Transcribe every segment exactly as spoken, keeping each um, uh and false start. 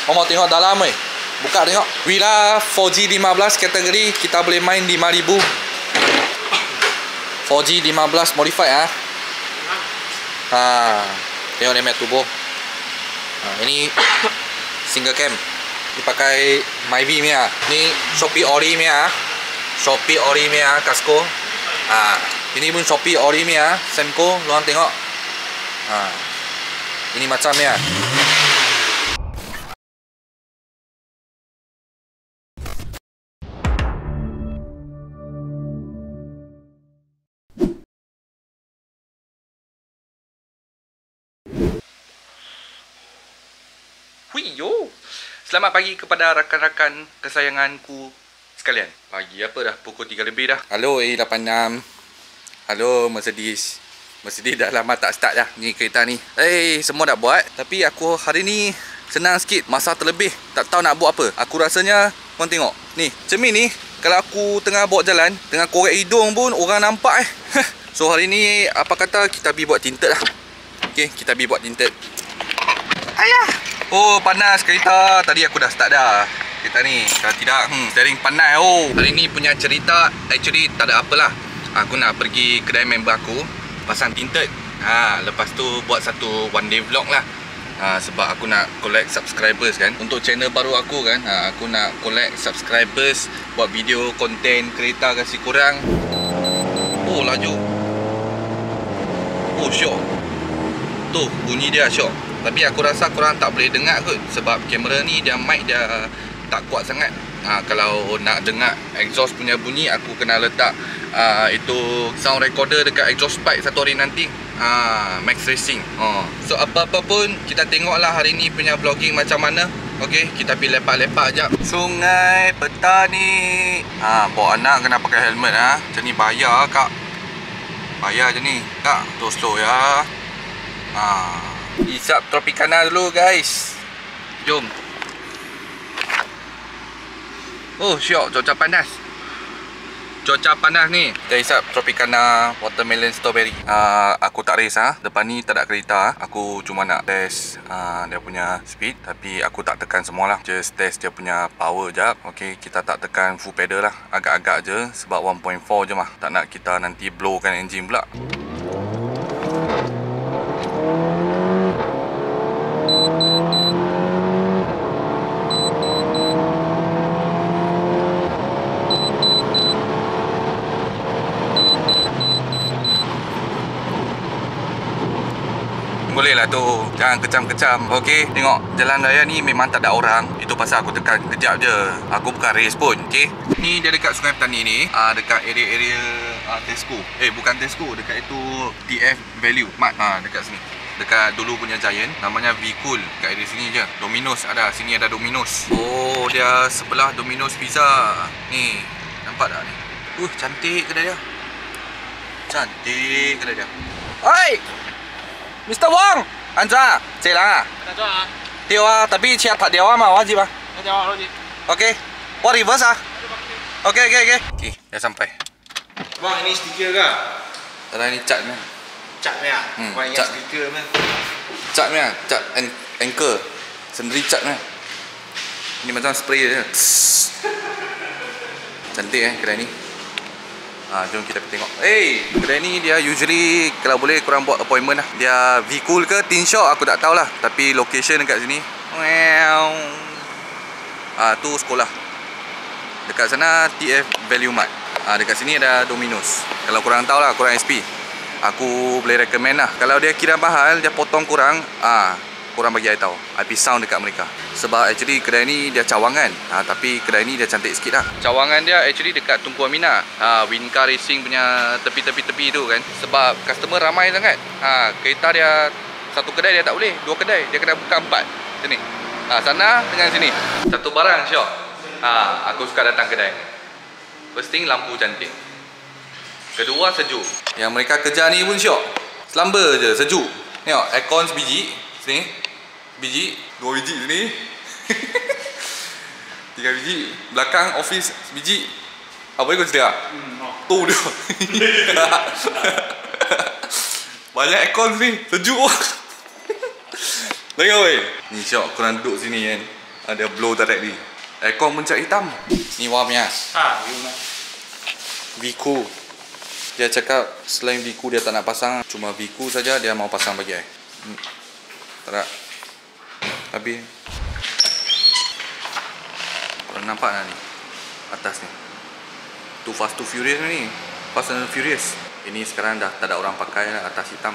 Kau mau tengok dalam eh? Buka tengok. Willa four G lima belas kategori kita boleh main lima ribu. four G lima belas modified ah. Ha. Tengok dia mat turbo. Ha, ini single cam. Dipakai Myvi punya. Ni Shopee Ori punya. Shopee Ori punya Casco. Ha, ini pun Shopee Ori punya Semco, lu orang tengok. Ha. Ini macam ya. Huiyo. Selamat pagi kepada rakan-rakan kesayanganku sekalian. Pagi apa dah? Pukul tiga lebih dah. Halo A lapan enam. Halo Mercedes. Mercedes dah lama tak start dah ni kereta ni. Eh, semua dah buat. Tapi aku hari ni senang sikit. Masa terlebih. Tak tahu nak buat apa. Aku rasanya, korang tengok. Ni, cermin ni. Kalau aku tengah bawa jalan, tengah korek hidung pun orang nampak eh. So hari ni, apa kata kita pergi buat tinted lah. Okay, kita pergi buat tinted. Ayah. Oh, panas kereta. Tadi aku dah start dah kereta ni. Kalau tidak, hmm, steering panas. Oh, hari ni punya cerita actually tak ada apalah. Aku nak pergi kedai member aku, pasang tinted. Ha, lepas tu buat satu one day vlog lah. Ha, sebab aku nak collect subscribers kan. Untuk channel baru aku kan, ha, aku nak collect subscribers, buat video konten kereta kasih korang. Oh, laju. Oh, syok. Tu, bunyi dia syok. Tapi aku rasa korang tak boleh dengar kot. Sebab kamera ni dia mic dia tak kuat sangat. Ha, kalau nak dengar exhaust punya bunyi, aku kena letak uh, itu sound recorder dekat exhaust pipe satu hari nanti. Ha, Max Racing. Oh. So apa-apa pun kita tengoklah hari ni punya vlogging macam mana. Okey, kita pergi lepak-lepak jap. Sungai Petani. Ha, bawa anak kena pakai helmet ah. Ha. Macam ni bahaya kak. Bahaya je ni. Kak, tu slow ya. Ha. Isap Tropicana dulu guys. Jom. Oh syok, cuaca panas. Cuaca panas ni. Kita isap Tropicana Watermelon Strawberry. uh, Aku tak race ha. Depan ni tak ada kereta ha. Aku cuma nak test uh, dia punya speed. Tapi aku tak tekan semualah. Just test dia punya power jap. Okay, kita tak tekan full pedal lah. Agak-agak je. Sebab one point four je mah. Tak nak kita nanti blowkan engine pula. Boleh lah tu. Jangan kecam-kecam. Okey, tengok jalan raya ni memang tak ada orang. Itu pasal aku tekan kejap je. Aku bukan race pun. Okey. Ni dia dekat Sungai Petani ni, uh, dekat area-area uh, Tesco. Eh, bukan Tesco, dekat itu T F Value Mart. Ha, uh, dekat sini. Dekat dulu punya Giant, namanya V-Cool. Dekat area sini je. Domino's ada. Sini ada Domino's. Oh, dia sebelah Domino's Pizza. Ni, nampak tak ni? Uh, cantik kedai dia. Cantik kedai dia. Oi! Mister Wong, Andra, jalan ah? Tak jual ah. Dia ah, tapi chat tak dia mah wajib ah. Tak jual wajib. Okey. What reverse ah? Okey okey okey. Okey, dah sampai. Bang, ini stiker ke? Dalam ni cat ni. Cat ni ah. Hmm, Bukan cat. yang stiker ni. Cat ni ah, cat an anchor. Sendiri cat ni. Ini macam spray je. Cantik eh kedai ni. Ha, jom kita pergi tengok. Eh, hey, kedai ni dia usually kalau boleh korang buat appointment lah. Dia V-Cool ke Tin Shop aku tak tahulah. Tapi location dekat sini. Wow. Ah, tu sekolah. Dekat sana T F Value Mart. Ah, dekat sini ada Domino's. Kalau korang tahulah, korang S P. Aku boleh recommend lah. Kalau dia kira mahal, dia potong kurang. Ah, korang bagi saya tahu. I pergi sound dekat mereka. Sebab actually kedai ni dia cawangan. Ha, tapi kedai ni dia cantik sikit lah. Cawangan dia actually dekat Tunku Aminah. Ha, Wincar Racing punya tepi-tepi-tepi tu kan. Sebab customer ramai sangat. Ha, kereta dia satu kedai dia tak boleh. Dua kedai. Dia kena buka empat. Macam ni. Ha, sana dengan sini. Satu barang syok. Ha, aku suka datang kedai. First thing lampu cantik. Kedua sejuk. Yang mereka kerja ni pun syok. Selamba je sejuk. Tengok aircon sebiji. Sini. Biji, dua biji sini. Tiga biji. Belakang office biji. Apa yang kau cerita? Hmm, oh. Tu dia. Banyak aircon sini. Sejuk. Tengok weh. Ni syok korang duduk sini kan. Ada blow directly. Aircon pun cat hitam. Ni Wah punya. Ha, you mah. Vico. Dia cakap selain Vico dia tak nak pasang, cuma Vico saja dia mau pasang bagi saya. Hmm. Tak. Tapi korang nampak tak ni? Atas ni. Too Fast Too Furious ni. Fast and Furious. Ini sekarang dah tak ada orang pakai lah, atas hitam.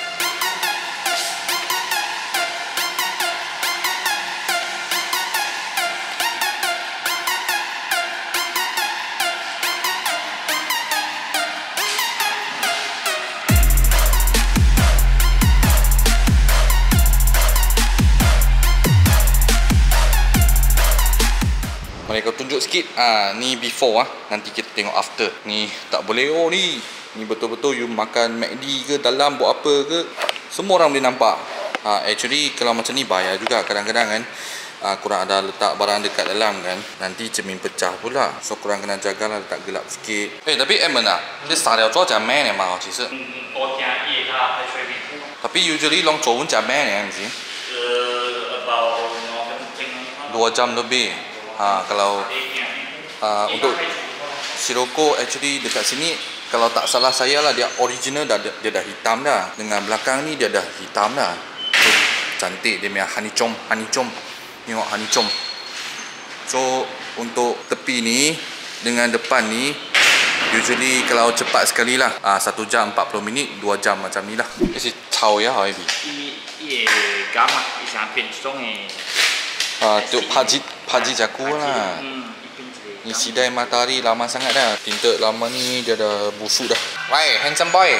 Mereka tunjuk sikit, ah ni before ah, nanti kita tengok after. Ni tak boleh oh ni. Ni betul-betul you makan McD ke dalam buat apa ke, semua orang boleh nampak. Ah actually kalau macam ni bahaya juga kadang-kadang kan. Ah korang ada letak barang dekat dalam kan, nanti cermin pecah pula. So korang kena jagalah letak gelap sikit. Eh tapi Edmund ah, dia salah做假 man 的嘛，其实。 嗯嗯，我听夜他还吹皮肤。 Tapi usually long 做 假 man 的mesti. 呃，about dua jam lebih. Ha, kalau uh, untuk Sirocco actually dekat sini kalau tak salah saya lah dia original dah, dia, dia dah hitam dah. Dengan belakang ni dia dah hitam dah. So, cantik dia punya honeycomb, honeycomb. Tengok honeycomb. So untuk tepi ni dengan depan ni usually kalau cepat sekali lah uh, satu jam empat puluh minit, dua jam macam ni lah. Ini si cao ya hai bi. 也干嘛？一想变种诶。 Ah, tu Haji Haji Jaku lah. Hmm, Ni sidai matahari lama sangat dah. Tinta lama ni dia dah busuk dah. Why, handsome boy.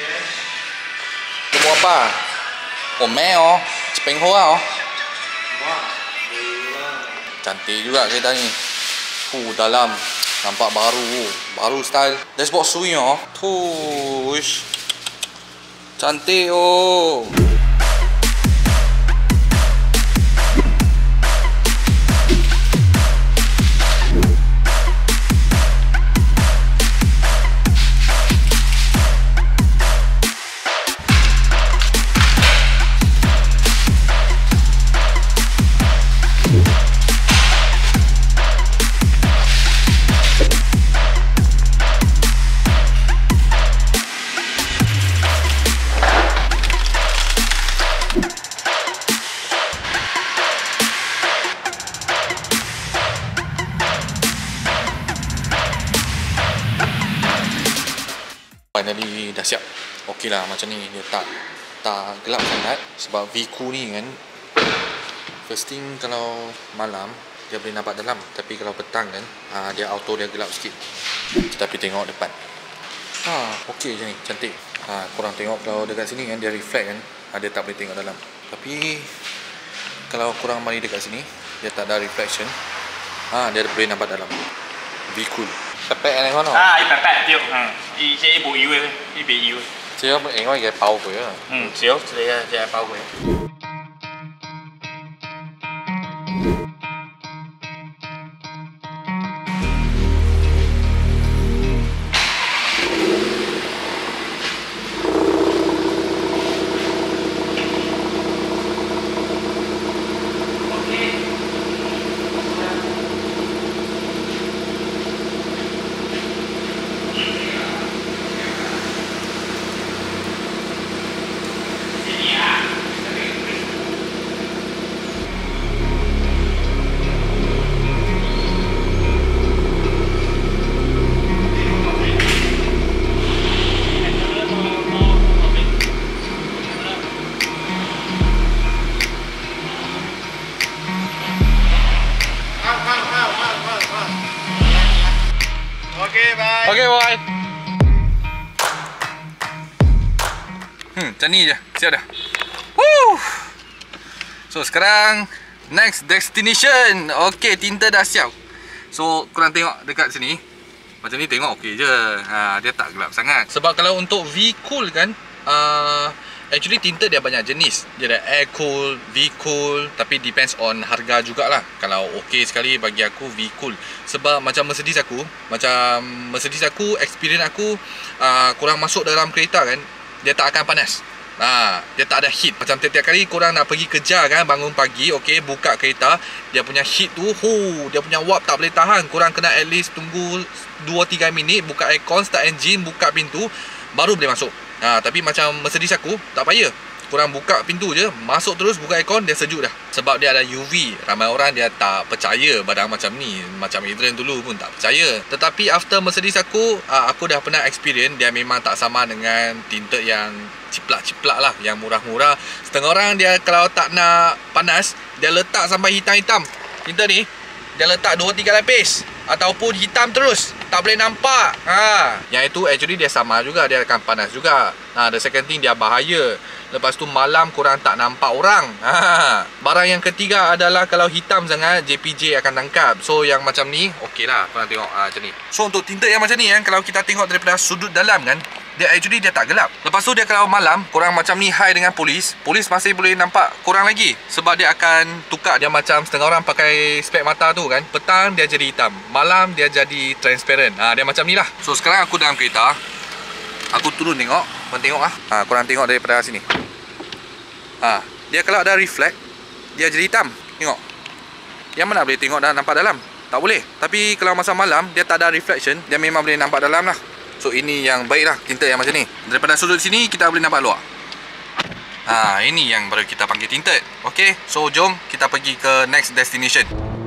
Tu buat apa? Oh, meh oh. Cepeng hoa oh. Cantik juga kereta ni. Hu dalam nampak baru, baru style. Dashboard swing oh. Tush. Cantik oh. Finally dah siap. Okey lah macam ni, dia tak tak gelap sangat sebab Vico ni kan first thing kalau malam dia boleh nampak dalam, tapi kalau petang kan aa, dia auto dia gelap sikit. Tapi tengok depan. Ha, okey je ni, cantik. Ha, korang tengok kalau dekat sini kan dia reflect kan, ha, dia tak boleh tengok dalam. Tapi kalau korang mari dekat sini dia tak ada reflection. Ha, dia boleh nampak dalam. Vico. Pepek này ngon không? À,一百八丢，嗯，一这一部油的，一百油。 Chứ không anh nói cái bao quỷ à? Ừ, xíu, đây là bao quỷ. Okay boy. Hmm, macam ni je. Siap dah. Woo. So sekarang next destination. Okay, tinta dah siap. So korang tengok dekat sini. Macam ni tengok okey je. Ha, dia tak gelap sangat. Sebab kalau untuk V-Cool kan, uh, actually tinta dia banyak jenis. Dia ada air cool, V-Cool, tapi depends on harga jugalah. Kalau okey sekali bagi aku V-Cool. Sebab macam Mercedes aku, macam Mercedes aku, experience aku, uh, korang masuk dalam kereta kan, dia tak akan panas. Nah, dia tak ada heat. Macam tiap-tiap kali korang nak pergi kerja kan, bangun pagi, okey, buka kereta, dia punya heat tu, hu, dia punya wap tak boleh tahan. Korang kena at least tunggu dua tiga minit, buka aircon, start engine, buka pintu, baru boleh masuk. Ha, tapi macam Mercedes aku, tak payah. Korang buka pintu je, masuk terus, buka aircon, dia sejuk dah. Sebab dia ada U V. Ramai orang dia tak percaya barang macam ni. Macam Adrian dulu pun tak percaya. Tetapi after Mercedes aku, aku dah pernah experience, dia memang tak sama dengan tinted yang ciplak-ciplak lah, yang murah-murah. Setengah orang dia kalau tak nak panas, dia letak sampai hitam-hitam. Tinted ni, dia letak dua tiga lapis. Ataupun hitam terus, tak boleh nampak. ha. Yang itu actually dia sama juga, dia akan panas juga. Nah, the second thing, dia bahaya. Lepas tu malam korang tak nampak orang. ha. Barang yang ketiga adalah kalau hitam sangat, J P J akan tangkap. So yang macam ni, okey lah korang tengok ha, macam ni. So untuk tinted yang macam ni kan, kalau kita tengok daripada sudut dalam kan, dia actually dia tak gelap. Lepas tu dia kalau malam, korang macam ni high dengan polis, polis masih boleh nampak korang lagi. Sebab dia akan tukar, dia macam setengah orang pakai spek mata tu kan, petang dia jadi hitam, malam dia jadi transparent. ha, Dia macam ni lah. So sekarang aku dalam kereta, aku turun tengok, korang tengok lah. ha, Korang tengok daripada sini. ha, Dia kalau ada reflect, dia jadi hitam. Tengok. Yang mana boleh tengok dan nampak dalam? Tak boleh. Tapi kalau masa malam, dia tak ada reflection, dia memang boleh nampak dalam lah. So ini yang baik lah, tinted yang macam ni. Daripada sudut sini kita boleh nampak luar. Ha, ini yang baru kita panggil tinted. Okay, so jom kita pergi ke next destination.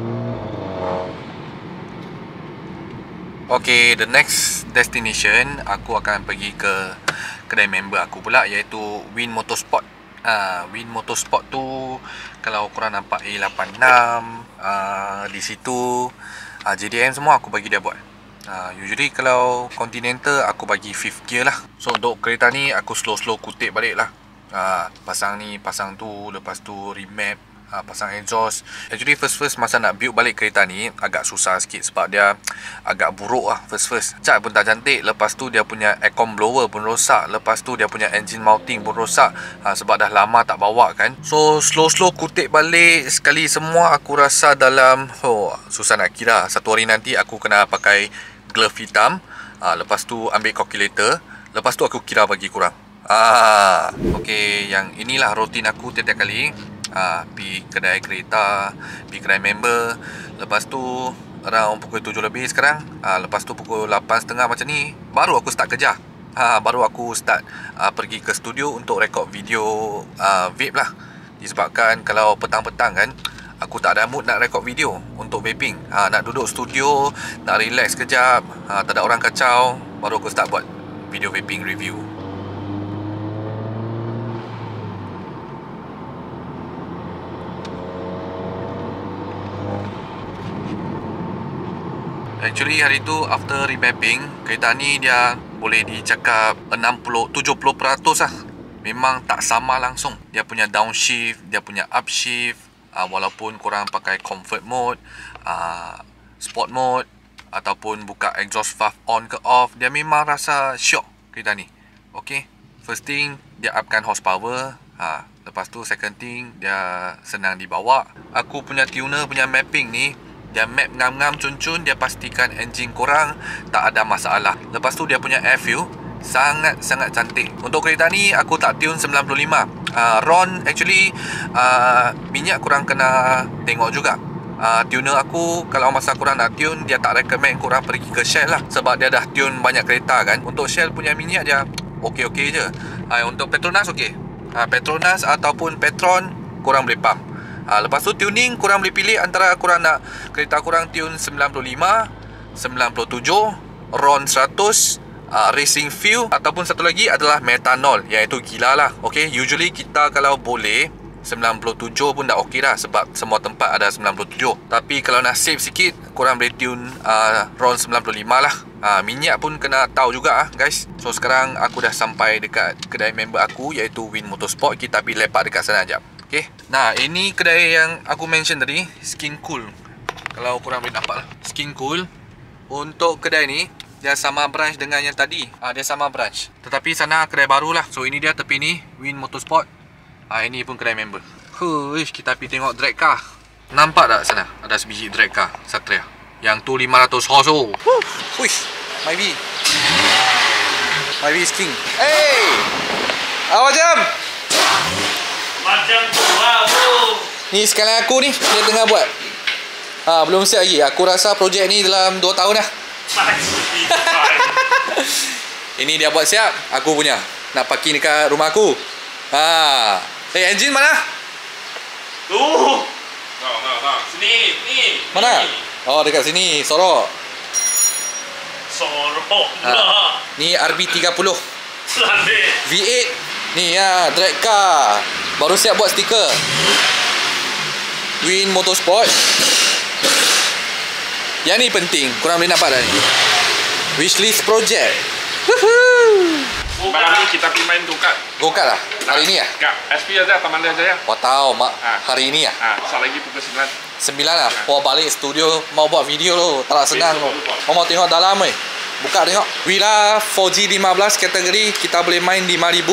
Okay, the next destination, aku akan pergi ke kedai member aku pula, iaitu Win Motorsport. ha, Win Motorsport tu, kalau korang nampak A lapan enam, uh, di situ uh, J D M semua aku bagi dia buat. Uh, usually kalau Continental aku bagi fifth gear lah. So untuk kereta ni aku slow-slow kutip balik lah. uh, Pasang ni, pasang tu, lepas tu remap, uh, pasang exhaust. Actually first-first masa nak build balik kereta ni agak susah sikit, sebab dia agak buruk lah first-first. Cat pun tak cantik. Lepas tu dia punya aircon blower pun rosak. Lepas tu dia punya engine mounting pun rosak, uh, sebab dah lama tak bawa kan. So slow-slow kutip balik sekali semua, aku rasa dalam, oh susah nak kira. Satu hari nanti aku kena pakai glove hitam, uh, lepas tu ambil calculator, lepas tu aku kira bagi korang. Ah, okay, yang inilah rutin aku tiap-tiap kali. Ah, pergi kedai kereta, pergi kedai member. Lepas tu around pukul tujuh lebih sekarang. Ah, lepas tu pukul lapan tiga puluh macam ni, baru aku start kerja. Ah, baru aku start ah, pergi ke studio untuk rekod video ah, vape lah. Disebabkan kalau petang-petang kan, aku tak ada mood nak rekod video untuk vaping. ha, Nak duduk studio, nak relax kejap, ha, tak ada orang kacau, baru aku start buat video vaping review. Actually hari tu after revamping, kereta ni dia boleh dicakap enam puluh tujuh puluh peratus lah. Memang tak sama langsung. Dia punya downshift, dia punya upshift, Uh, walaupun korang pakai comfort mode, uh, sport mode, ataupun buka exhaust valve on ke off, dia memang rasa syok kereta ni. Okay, first thing dia upkan horsepower. ha, Lepas tu second thing dia senang dibawa. Aku punya tuner punya mapping ni, dia map ngam-ngam cun-cun, dia pastikan engine korang tak ada masalah. Lepas tu dia punya air fuel sangat-sangat cantik. Untuk kereta ni aku tak tune sembilan puluh lima. uh, Ron actually uh, minyak korang kena tengok juga. uh, Tuner aku, kalau masa korang nak tune, dia tak recommend korang pergi ke Shell lah, sebab dia dah tune banyak kereta kan. Untuk Shell punya minyak dia okey-okey je. uh, Untuk Petronas okey. uh, Petronas ataupun Petron korang boleh pump. uh, Lepas tu tuning korang boleh pilih antara korang nak kereta korang tune sembilan puluh lima, sembilan puluh tujuh, Ron seratus, Uh, racing fuel, ataupun satu lagi adalah metanol, iaitu gila lah. Okay, usually kita kalau boleh sembilan puluh tujuh pun dah okey dah, sebab semua tempat ada sembilan puluh tujuh. Tapi kalau nak save sikit, korang boleh tune uh, Ron sembilan puluh lima lah. uh, Minyak pun kena tahu juga ah, guys. So sekarang aku dah sampai dekat kedai member aku, iaitu Win Motorsport. Kita pergi lepak dekat sana sekejap. Okay, nah ini kedai yang aku mention tadi, Skin Cool. Kalau korang boleh nampak lah, Skin Cool. Untuk kedai ni dia sama branch dengan yang tadi. Ah, dia sama branch. Tetapi sana kedai baru lah. So ini dia tepi ni, Win Motorsport. Ah, ini pun kedai member. Huish, kita pergi tengok drag car. Nampak tak sana? Ada sebiji drag car Satria. Yang tu lima ratus horse tu. Huish, my V. My V is king. Hey! Awak jam! Macam tu lah bro. Ni sekalian aku ni, dia tengah buat. Ha, belum siap lagi. Aku rasa projek ni dalam dua tahun dah. Ini dia buat siap, aku punya. Nak parking dekat rumah aku. Ha. Eh, engine mana? Tu. Tak, tak, tak. Sini, ni. Mana? Ni. Oh, dekat sini, sorok. Sorok Ha. lah. Ni R B tiga puluh. Selande. V eight. Ni ya, drag car. Baru siap buat stiker. Win Motorsport. Yang ni penting, korang boleh nampak dah ni. Wishlist project. Woohoo. Malam ni kita pergi main tu kat Go-kart lah? Hari ni lah? kat S P aja, Taman Jaya. Oh tahu, mak. Ha. Hari ni lah? Ah, sat lagi pukul sembilan. Sembilan lah. Wah, balik studio mau buat video lo. Tak nak senang lo. Kau mau tengok dalam weh. Buka tengok. Willa four G lima belas kategori kita boleh main lima ribu.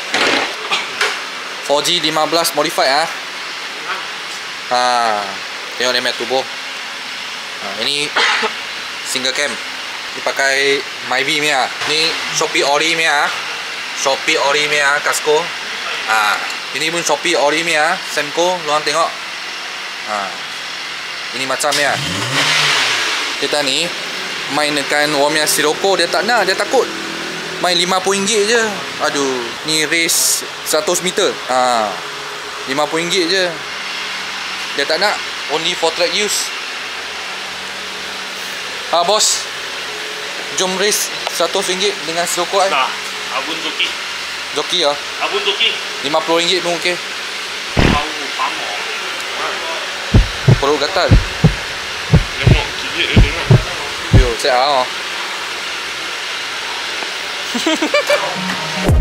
four G lima belas modified ah. Ha. Tengok dia punya turbo. Ha, ini single cam. Dipakai Myvi punya. Ni Shopee Ori punya. Shopee Ori punya kasko. Ha. Ini pun Shopee Ori punya Semco. Luang tengok. Ha. Ini macam ya. Kita ni main dengan orang yang Sirocco, dia tak nak, dia takut. Main lima puluh ringgit je. Aduh, ni race seratus meter. Ha. lima puluh ringgit je. Dia tak nak, only for track use. Ha bos. Jom race seratus ringgit dengan Sirocco ai. Nah, abun Zoki. Joki ah. Abun Zoki. lima puluh ringgit pun okey. Tahu pamo. Perut gatal. Nyamuk gigit dia tengok. Yo, saya ah.